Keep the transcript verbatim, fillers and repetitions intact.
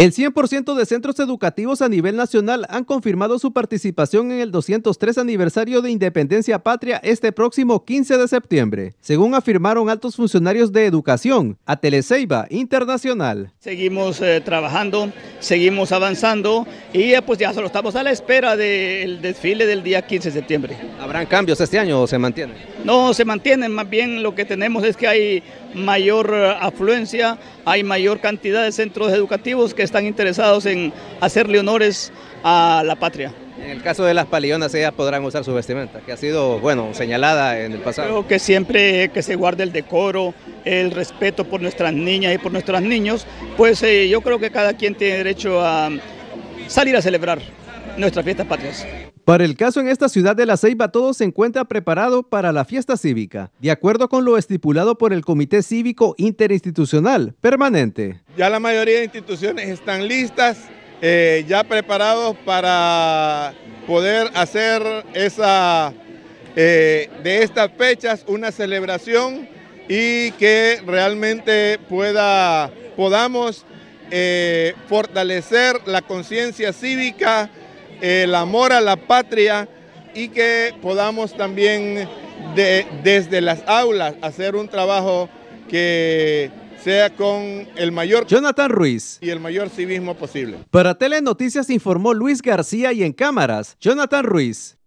El cien por ciento de centros educativos a nivel nacional han confirmado su participación en el doscientos tres aniversario de Independencia Patria este próximo quince de septiembre, según afirmaron altos funcionarios de educación a Teleceiba Internacional. Seguimos eh, trabajando, seguimos avanzando y eh, pues ya solo estamos a la espera del desfile del día quince de septiembre. ¿Habrán cambios este año o se mantienen? No, se mantienen, más bien lo que tenemos es que hay mayor afluencia, hay mayor cantidad de centros educativos que están interesados en hacerle honores a la patria. En el caso de las palillonas, ellas podrán usar su vestimenta, que ha sido, bueno, señalada en el pasado. Creo que siempre que se guarde el decoro, el respeto por nuestras niñas y por nuestros niños, pues eh, yo creo que cada quien tiene derecho a salir a celebrar nuestras fiestas patrias. Para el caso en esta ciudad de La Ceiba, todo se encuentra preparado para la fiesta cívica, de acuerdo con lo estipulado por el Comité Cívico Interinstitucional Permanente. Ya la mayoría de instituciones están listas, eh, ya preparados para poder hacer esa, eh, de estas fechas una celebración y que realmente pueda, podamos eh, fortalecer la conciencia cívica, el amor a la patria y que podamos también de, desde las aulas hacer un trabajo que sea con el mayor Jonathan Ruiz y el mayor civismo posible. Para Telenoticias informó Luis García y en cámaras, Jonathan Ruiz.